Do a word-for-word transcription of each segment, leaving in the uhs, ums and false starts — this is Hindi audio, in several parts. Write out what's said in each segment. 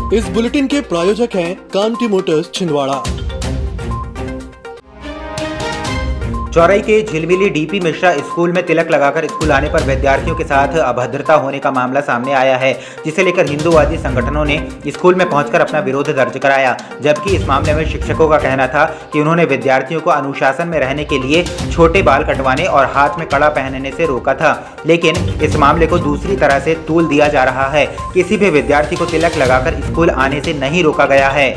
इस बुलेटिन के प्रायोजक हैं कांति मोटर्स छिंदवाड़ा। चौरई के झिलमिली डीपी मिश्रा स्कूल में तिलक लगाकर स्कूल आने पर विद्यार्थियों के साथ अभद्रता होने का मामला सामने आया है, जिसे लेकर हिंदूवादी संगठनों ने स्कूल में पहुंचकर अपना विरोध दर्ज कराया। जबकि इस मामले में शिक्षकों का कहना था कि उन्होंने विद्यार्थियों को अनुशासन में रहने के लिए छोटे बाल कटवाने और हाथ में कड़ा पहनने से रोका था, लेकिन इस मामले को दूसरी तरह से तूल दिया जा रहा है। किसी भी विद्यार्थी को तिलक लगाकर स्कूल आने से नहीं रोका गया है।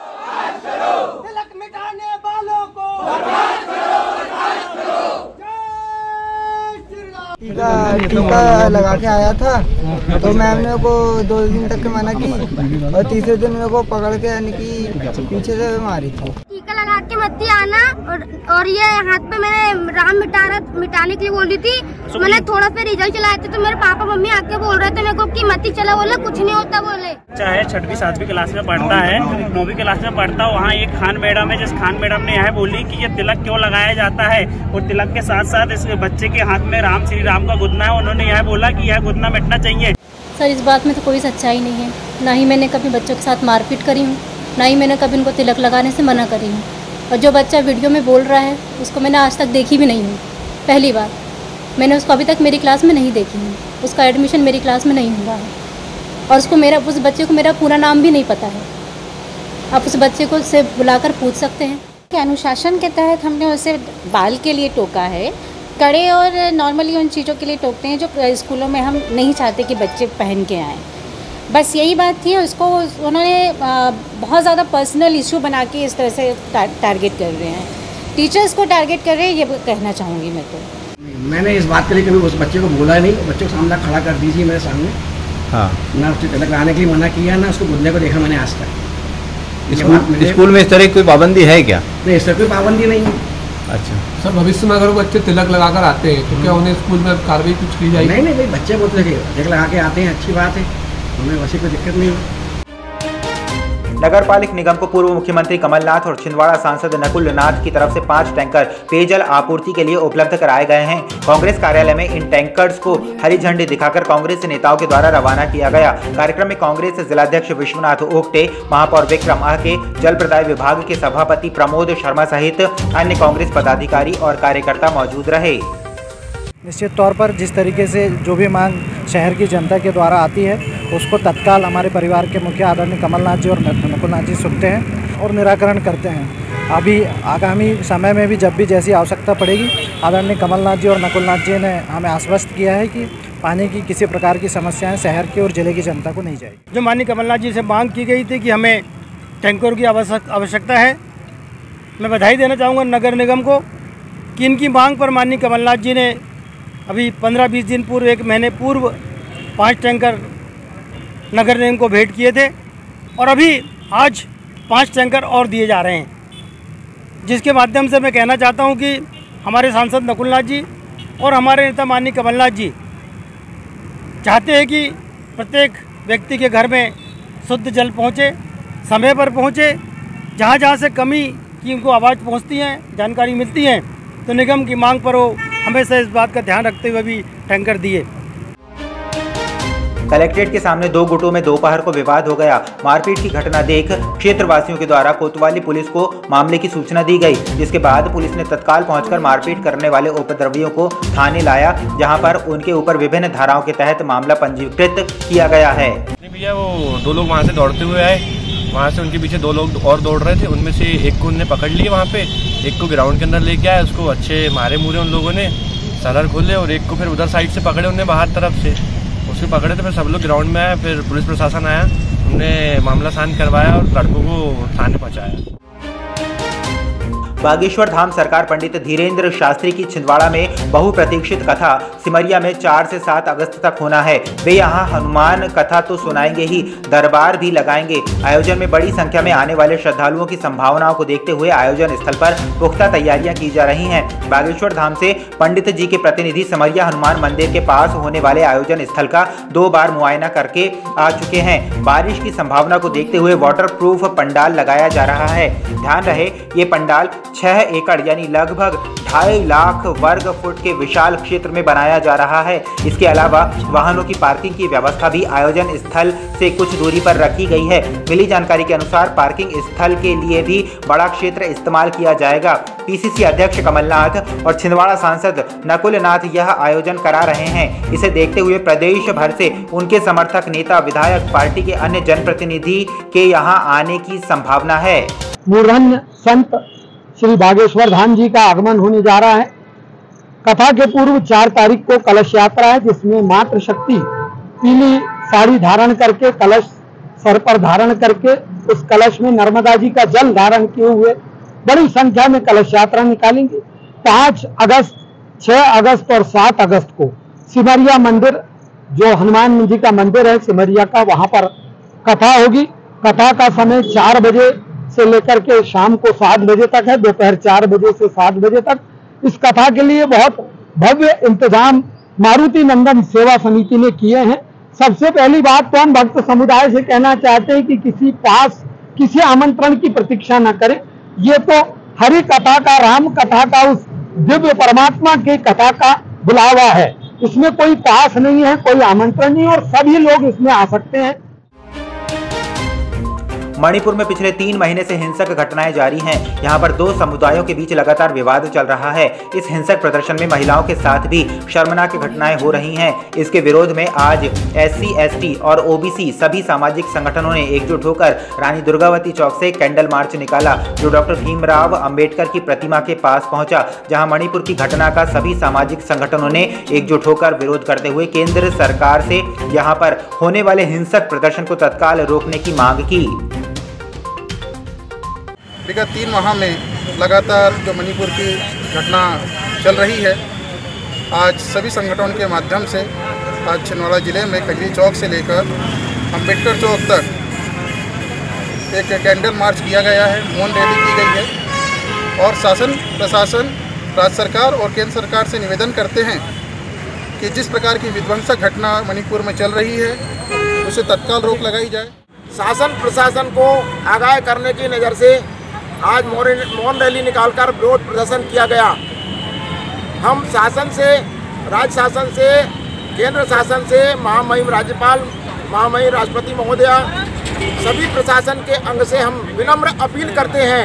टीका टीका लगा के आया था तो मैम ने को दो दिन तक मना की और तीसरे दिन मेरे को पकड़ के यानी कि पीछे से मारी थी। टीका लगा के मत आना और और ये हाथ पे मैंने राम मिटाना मिटाने के लिए बोली थी। मैंने थोड़ा सा रिजल्ट चलाए थे तो मेरे पापा मम्मी आके बोल रहे थे मेरे को कि मत चला, बोले कुछ नहीं होता बोले। चाहे छठवीं सातवीं क्लास में पढ़ता है, नौवीं क्लास में पढ़ता है, वहाँ एक खान मैडम है जिस खान मैडम ने यह बोली कि ये तिलक क्यों लगाया जाता है और तिलक के साथ साथ इस बच्चे के हाथ में राम श्री राम का गुदना है। उन्होंने यह बोला कि यह गुदना मिटना चाहिए। सर इस बात में तो कोई सच्चाई नहीं है, ना ही मैंने कभी बच्चों के साथ मारपीट करी हूँ, ना ही मैंने कभी उनको तिलक लगाने से मना करी हूँ। और जो बच्चा वीडियो में बोल रहा है उसको मैंने आज तक देखी भी नहीं हूँ। पहली बार मैंने उसको अभी तक मेरी क्लास में नहीं देखी हूँ, उसका एडमिशन मेरी क्लास में नहीं हुआ है और उसको मेरा उस बच्चे को मेरा पूरा नाम भी नहीं पता है। आप उस बच्चे को से बुलाकर पूछ सकते हैं कि अनुशासन के तहत हमने उसे बाल के लिए टोका है, कड़े और नॉर्मली उन चीज़ों के लिए टोकते हैं जो स्कूलों में हम नहीं चाहते कि बच्चे पहन के आएँ। बस यही बात थी। उसको उन्होंने बहुत ज़्यादा पर्सनल इशू बना के इस तरह से टारगेट कर रहे हैं, टीचर्स को टारगेट कर रहे हैं, ये कहना चाहूँगी मैं। तो मैंने इस बात के लिए कभी उस बच्चे को बोला नहीं, बच्चे को सामने खड़ा कर दीजिए मेरे सामने। हाँ, ना उससे तिलक लगाने के लिए मना किया, ना उसको गुदने को देखा मैंने आज तक। स्कूल, स्कूल में इस तरह की कोई पाबंदी है क्या? नहीं, इस तरह कोई पाबंदी नहीं है। अच्छा सर, भविष्य में अगर बच्चे तिलक लगाकर आते हैं तो क्या उन्हें स्कूल में कार्रवाई कुछ की जाएगी? नहीं नहीं भाई, बच्चे बोलते हैं तिलक लगा के आते हैं, अच्छी बात है, हमें वैसे कोई दिक्कत नहीं है। नगर पालिक निगम को पूर्व मुख्यमंत्री कमलनाथ और छिंदवाड़ा सांसद नकुल नाथ की तरफ से पांच टैंकर पेयजल आपूर्ति के लिए उपलब्ध कराए गए हैं। कांग्रेस कार्यालय में इन टैंकर्स को हरी झंडी दिखाकर कांग्रेस नेताओं के द्वारा रवाना किया गया। कार्यक्रम में कांग्रेस जिलाध्यक्ष विश्वनाथ ओगटे, महापौर विक्रम आहके, जल प्रदाय विभाग के सभापति प्रमोद शर्मा सहित अन्य कांग्रेस पदाधिकारी और कार्यकर्ता मौजूद रहे। निश्चित तौर पर जिस तरीके से जो भी मांग शहर की जनता के द्वारा आती है उसको तत्काल हमारे परिवार के मुखिया आदरणीय कमलनाथ जी और नकुलनाथ जी सुनते हैं और निराकरण करते हैं। अभी आगामी समय में भी जब भी जैसी आवश्यकता पड़ेगी, आदरणीय कमलनाथ जी और नकुलनाथ जी ने हमें आश्वस्त किया है कि पानी की किसी प्रकार की समस्याएं शहर की और जिले की जनता को नहीं जाएगी। जो माननीय कमलनाथ जी से मांग की गई थी कि हमें टैंकर की आवश्यकता है, मैं बधाई देना चाहूँगा नगर निगम को कि इनकी मांग पर माननीय कमलनाथ जी ने अभी पंद्रह बीस दिन पूर्व, एक महीने पूर्व पाँच टैंकर नगर निगम को भेंट किए थे और अभी आज पाँच टैंकर और दिए जा रहे हैं, जिसके माध्यम से मैं कहना चाहता हूं कि हमारे सांसद नकुलनाथ जी और हमारे नेता माननीय कमलनाथ जी चाहते हैं कि प्रत्येक व्यक्ति के घर में शुद्ध जल पहुंचे, समय पर पहुंचे। जहां जहां से कमी की उनको आवाज़ पहुंचती है, जानकारी मिलती है, तो निगम की मांग पर वो हमेशा इस बात का ध्यान रखते हुए भी टैंकर दिए। कलेक्ट्रेट के सामने दो गुटों में दोपहर को विवाद हो गया। मारपीट की घटना देख क्षेत्रवासियों के द्वारा कोतवाली पुलिस को मामले की सूचना दी गई, जिसके बाद पुलिस ने तत्काल पहुंचकर मारपीट करने वाले उपद्रवियों को थाने लाया, जहां पर उनके ऊपर विभिन्न धाराओं के तहत मामला पंजीकृत किया गया है। भैया वो दो लोग वहाँ से दौड़ते हुए आए, वहाँ से उनके पीछे दो लोग और दौड़ रहे थे, उनमें से एक को उन्होंने पकड़ लिया वहाँ पे, एक को ग्राउंड के अंदर लेके आए, उसको अच्छे मारे मुरे उन लोगों ने, सलर खोले, और एक को फिर उधर साइड से पकड़े उन्होंने बाहर तरफ से, उसको पकड़े थे। फिर सब लोग ग्राउंड में आए, फिर पुलिस प्रशासन आया, उन्होंने मामला शांत करवाया और लड़कों को थाने पहुँचाया। बागेश्वर धाम सरकार पंडित धीरेन्द्र शास्त्री की छिंदवाड़ा में बहुप्रतीक्षित कथा सिमरिया में चार से सात अगस्त तक होना है। वे यहां हनुमान कथा तो सुनाएंगे ही, दरबार भी लगाएंगे। आयोजन में बड़ी संख्या में आने वाले श्रद्धालुओं की संभावनाओं को देखते हुए आयोजन स्थल पर पुख्ता तैयारियां की जा रही हैं। बागेश्वर धाम से पंडित जी के प्रतिनिधि सिमरिया हनुमान मंदिर के पास होने वाले आयोजन स्थल का दो बार मुआयना करके आ चुके हैं। बारिश की संभावना को देखते हुए वाटर प्रूफ पंडाल लगाया जा रहा है। ध्यान रहे, ये पंडाल छह एकड़ यानी लगभग ढाई लाख वर्ग फुट के विशाल क्षेत्र में बनाया जा रहा है। इसके अलावा वाहनों की पार्किंग की व्यवस्था भी आयोजन स्थल से कुछ दूरी पर रखी गई है। मिली जानकारी के अनुसार पार्किंग स्थल के लिए भी बड़ा क्षेत्र इस्तेमाल किया जाएगा। पीसीसी अध्यक्ष कमलनाथ और छिंदवाड़ा सांसद नकुल नाथ यह आयोजन करा रहे हैं। इसे देखते हुए प्रदेश भर से उनके समर्थक, नेता, विधायक, पार्टी के अन्य जनप्रतिनिधि के यहां आने की संभावना है। मूर्धन्य संत श्री बागेश्वर धाम जी का आगमन होने जा रहा है। कथा के पूर्व चार तारीख को कलश यात्रा है, जिसमें मातृ शक्ति पीली साड़ी धारण करके, कलश सर पर धारण करके, उस कलश में नर्मदा जी का जल धारण किए हुए बड़ी संख्या में कलश यात्रा निकालेंगे। पाँच अगस्त, छह अगस्त और सात अगस्त को सिमरिया मंदिर, जो हनुमान जी का मंदिर है सिमरिया का, वहां पर कथा होगी। कथा का समय चार बजे से लेकर के शाम को सात बजे तक है, दोपहर चार बजे से सात बजे तक। इस कथा के लिए बहुत भव्य इंतजाम मारुति नंदन सेवा समिति ने किए हैं। सबसे पहली बात तो हम भक्त समुदाय से कहना चाहते हैं कि किसी पास किसी आमंत्रण की प्रतीक्षा न करें। ये तो हरि कथा का, राम कथा का, उस दिव्य परमात्मा के कथा का बुलावा है। इसमें कोई पास नहीं है, कोई आमंत्रण नहीं, और सभी लोग इसमें आ सकते हैं। मणिपुर में पिछले तीन महीने से हिंसक घटनाएं जारी हैं। यहां पर दो समुदायों के बीच लगातार विवाद चल रहा है। इस हिंसक प्रदर्शन में महिलाओं के साथ भी शर्मनाक घटनाएं हो रही हैं। इसके विरोध में आज एससी, एसटी और ओबीसी सभी सामाजिक संगठनों ने एकजुट होकर रानी दुर्गावती चौक से कैंडल मार्च निकाला, जो डॉक्टर भीमराव अंबेडकर की प्रतिमा के पास पहुंचा, जहां मणिपुर की घटना का सभी सामाजिक संगठनों ने एकजुट होकर विरोध करते हुए केंद्र सरकार से यहां पर होने वाले हिंसक प्रदर्शन को तत्काल रोकने की मांग की। विगत तीन माह में लगातार जो मणिपुर की घटना चल रही है, आज सभी संगठनों के माध्यम से आज छिंदवाड़ा जिले में कजरी चौक से लेकर अंबेडकर चौक तक एक कैंडल मार्च किया गया है, मौन रैली की गई है। और शासन प्रशासन, राज्य सरकार और केंद्र सरकार से निवेदन करते हैं कि जिस प्रकार की विध्वंसक घटना मणिपुर में चल रही है, उसे तत्काल रोक लगाई जाए। शासन प्रशासन को आगाह करने की नज़र से आज मौन रैली निकालकर विरोध प्रदर्शन किया गया। हम शासन से, राज्य शासन से, केंद्र शासन से, महामहिम राज्यपाल, महामहिम राष्ट्रपति महोदया, सभी प्रशासन के अंग से हम विनम्र अपील करते हैं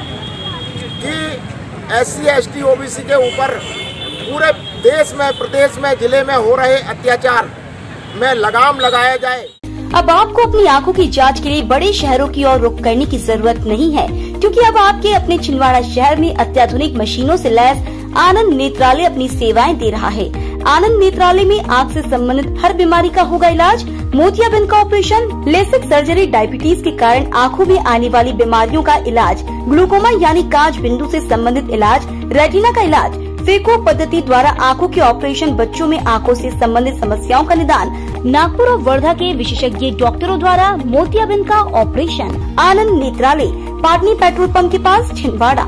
कि एससी, एसटी, ओबीसी के ऊपर पूरे देश में, प्रदेश में, जिले में हो रहे अत्याचार में लगाम लगाया जाए। अब आपको अपनी आंखों की जांच के लिए बड़े शहरों की ओर रुख करने की जरूरत नहीं है, क्योंकि अब आपके अपने छिंदवाड़ा शहर में अत्याधुनिक मशीनों से लैस आनंद नेत्रालय अपनी सेवाएं दे रहा है। आनंद नेत्रालय में आँख से संबंधित हर बीमारी का होगा इलाज, मोतियाबिंद का ऑपरेशन, लेसिक सर्जरी, डायबिटीज के कारण आँखों में आने वाली बीमारियों का इलाज, ग्लूकोमा यानी कांच बिंदु से संबंधित इलाज, रेटिना का इलाज, फेको पद्धति द्वारा आंखों के ऑपरेशन, बच्चों में आंखों से संबंधित समस्याओं का निदान, नागपुर और वर्धा के विशेषज्ञ डॉक्टरों द्वारा मोतियाबिंद का operation. Anand Netralaya, Patni petrol pump के पास, छिंदवाड़ा।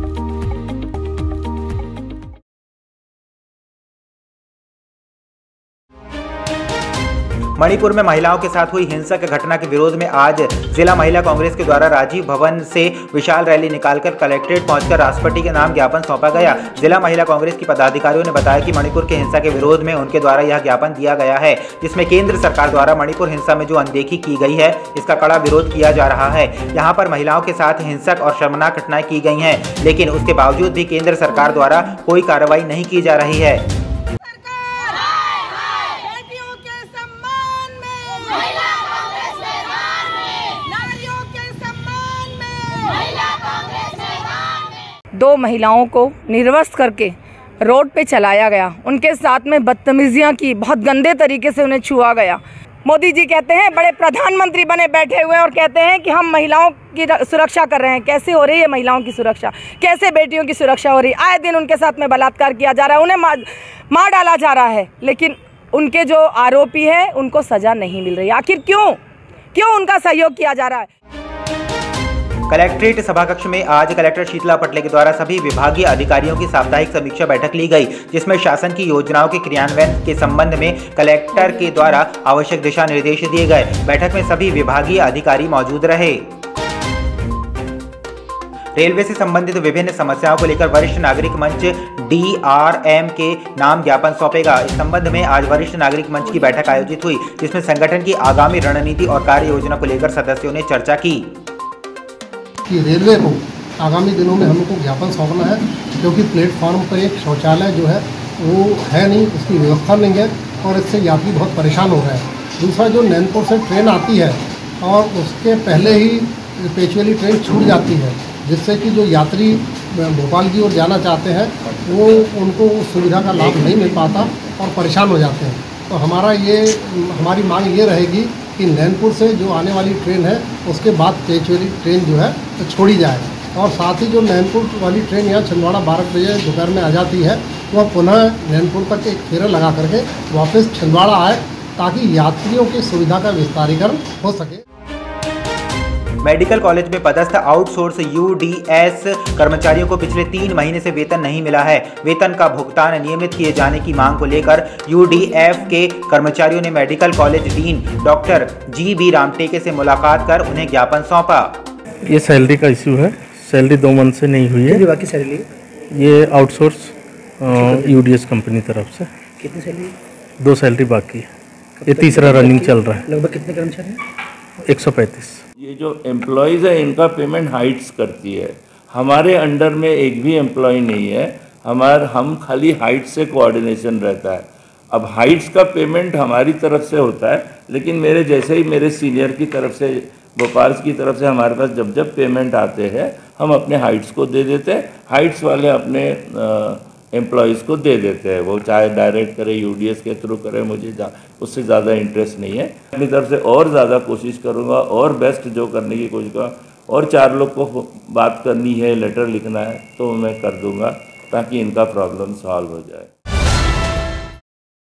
मणिपुर में महिलाओं के साथ हुई हिंसक घटना के विरोध में आज जिला महिला कांग्रेस के द्वारा राजीव भवन से विशाल रैली निकालकर कलेक्ट्रेट पहुंचकर राष्ट्रपति के नाम ज्ञापन सौंपा गया। जिला महिला कांग्रेस की पदाधिकारियों ने बताया कि मणिपुर के हिंसा के विरोध में उनके द्वारा यह ज्ञापन दिया गया है, जिसमें केंद्र सरकार द्वारा मणिपुर हिंसा में जो अनदेखी की गई है, इसका कड़ा विरोध किया जा रहा है। यहाँ पर महिलाओं के साथ हिंसक और शर्मनाक घटनाएं की गई हैं, लेकिन उसके बावजूद भी केंद्र सरकार द्वारा कोई कार्रवाई नहीं की जा रही है। दो महिलाओं को निर्वस्त्र करके रोड पे चलाया गया, उनके साथ में बदतमीजियां की, बहुत गंदे तरीके से उन्हें छुआ गया। मोदी जी कहते हैं, बड़े प्रधानमंत्री बने बैठे हुए और कहते हैं कि हम महिलाओं की सुरक्षा कर रहे हैं। कैसे हो रही है महिलाओं की सुरक्षा, कैसे बेटियों की सुरक्षा हो रही है? आए दिन उनके साथ में बलात्कार किया जा रहा है, उन्हें मार, मार डाला जा रहा है, लेकिन उनके जो आरोपी है उनको सजा नहीं मिल रही। आखिर क्यों क्यों उनका सहयोग किया जा रहा है? कलेक्ट्रेट सभाकक्ष में आज कलेक्टर शीतला पटले के द्वारा सभी विभागीय अधिकारियों की साप्ताहिक समीक्षा बैठक ली गई, जिसमें शासन की योजनाओं के क्रियान्वयन के संबंध में कलेक्टर के द्वारा आवश्यक दिशा निर्देश दिए गए। बैठक में सभी विभागीय अधिकारी मौजूद रहे। रेलवे से संबंधित विभिन्न समस्याओं को लेकर वरिष्ठ नागरिक मंच डी आर एम के नाम ज्ञापन सौंपेगा। इस संबंध में आज वरिष्ठ नागरिक मंच की बैठक आयोजित हुई, जिसमें संगठन की आगामी रणनीति और कार्य योजना को लेकर सदस्यों ने चर्चा की। कि रेलवे को आगामी दिनों में हमको ज्ञापन सौंपना है, क्योंकि प्लेटफॉर्म पर एक शौचालय जो है वो है नहीं, उसकी व्यवस्था नहीं है और इससे यात्री बहुत परेशान हो रहे हैं। दूसरा, जो नैनपुर से ट्रेन आती है और उसके पहले ही पेचुअली ट्रेन छूट जाती है, जिससे कि जो यात्री भोपाल की ओर जाना चाहते हैं वो उनको उस सुविधा का लाभ नहीं मिल पाता और परेशान हो जाते हैं। तो हमारा ये हमारी मांग ये रहेगी कि नैनपुर से जो आने वाली ट्रेन है उसके बाद पेचुअली ट्रेन जो है तो छोड़ी जाए, और साथ ही जो नैनपुर वाली ट्रेन यहाँ छिंदवाड़ा बारह बजे दोपहर में आ जाती है वह पुनः नैनपुर तक एक फेरा लगा करके वापस छिंदवाड़ा आए, ताकि यात्रियों की सुविधा का विस्तारीकरण हो सके। मेडिकल कॉलेज में पदस्थ आउटसोर्स यू डी एस कर्मचारियों को पिछले तीन महीने से वेतन नहीं मिला है। वेतन का भुगतान नियमित किए जाने की मांग को लेकर यू डी एफ के कर्मचारियों ने medical college dean doctor G B Ramteke से मुलाकात कर उन्हें ज्ञापन सौंपा। ये सैलरी का इशू है, सैलरी दो मंथ से नहीं हुई है। बाकी सैलरी ये outsource U D S company तरफ से कितनी सैलरी? दो सैलरी बाकी है, ये तीसरा रनिंग चल रहा है। लगभग कितने कर्मचारी? एक सौ पैंतीस। ये जो एम्प्लॉयज़ है इनका पेमेंट हाइट्स करती है, हमारे अंडर में एक भी एम्प्लॉय नहीं है, हमार हम खाली हाइट्स से कोऑर्डिनेशन रहता है। अब हाइट्स का पेमेंट हमारी तरफ से होता है, लेकिन मेरे जैसे ही मेरे सीनियर की तरफ से, भोपाल की तरफ से हमारे पास जब जब पेमेंट आते हैं हम अपने हाइट्स को दे देते हैं, हाइट्स वाले अपने एम्प्लॉयज़ को दे देते हैं। वो चाहे डायरेक्ट करे, यूडीएस के थ्रू करे, मुझे उससे ज़्यादा इंटरेस्ट नहीं है। अपनी तरफ से और ज़्यादा कोशिश करूँगा और बेस्ट जो करने की कोशिश करूँगा, और चार लोग को बात करनी है, लेटर लिखना है तो मैं कर दूँगा, ताकि इनका प्रॉब्लम सॉल्व हो जाए।